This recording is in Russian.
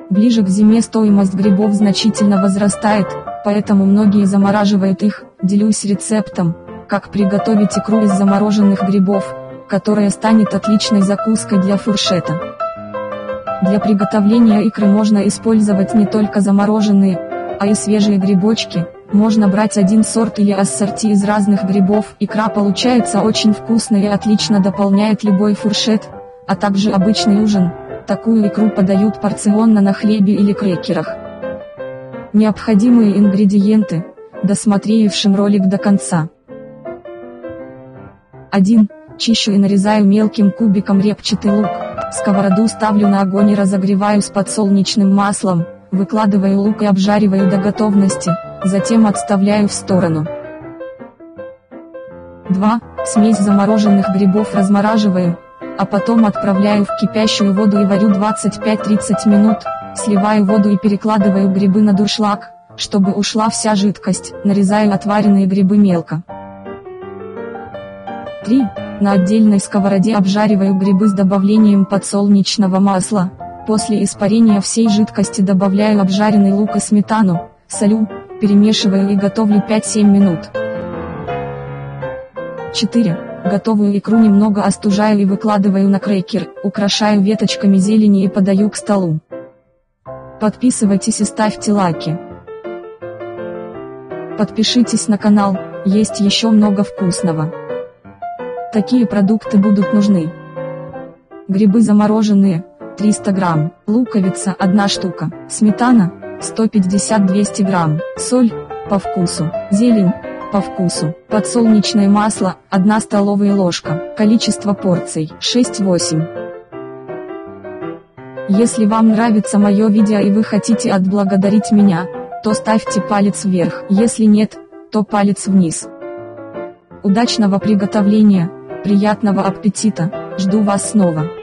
Ближе к зиме стоимость грибов значительно возрастает, поэтому многие замораживают их. Делюсь рецептом, как приготовить икру из замороженных грибов, которая станет отличной закуской для фуршета. Для приготовления икры можно использовать не только замороженные, а и свежие грибочки. Можно брать один сорт или ассорти из разных грибов. Икра получается очень вкусной и отлично дополняет любой фуршет, а также обычный ужин. Такую икру подают порционно на хлебе или крекерах. Необходимые ингредиенты, досмотревшим ролик до конца. 1. Чищу и нарезаю мелким кубиком репчатый лук. Сковороду ставлю на огонь и разогреваю с подсолнечным маслом, выкладываю лук и обжариваю до готовности, затем отставляю в сторону. 2. Смесь замороженных грибов размораживаю, а потом отправляю в кипящую воду и варю 25-30 минут, сливаю воду и перекладываю грибы на дуршлаг, чтобы ушла вся жидкость, нарезаю отваренные грибы мелко. 3. На отдельной сковороде обжариваю грибы с добавлением подсолнечного масла, после испарения всей жидкости добавляю обжаренный лук и сметану, солю, перемешиваю и готовлю 5-7 минут. 4. Готовую икру немного остужаю и выкладываю на крекер, украшаю веточками зелени и подаю к столу. Подписывайтесь и ставьте лайки. Подпишитесь на канал, есть еще много вкусного. Такие продукты будут нужны. Грибы замороженные, 300 грамм, луковица 1 штука, сметана, 150-200 грамм, соль, по вкусу, зелень, по вкусу, подсолнечное масло, 1 столовая ложка, количество порций, 6-8. Если вам нравится мое видео и вы хотите отблагодарить меня, то ставьте палец вверх, если нет, то палец вниз. Удачного приготовления, приятного аппетита, жду вас снова.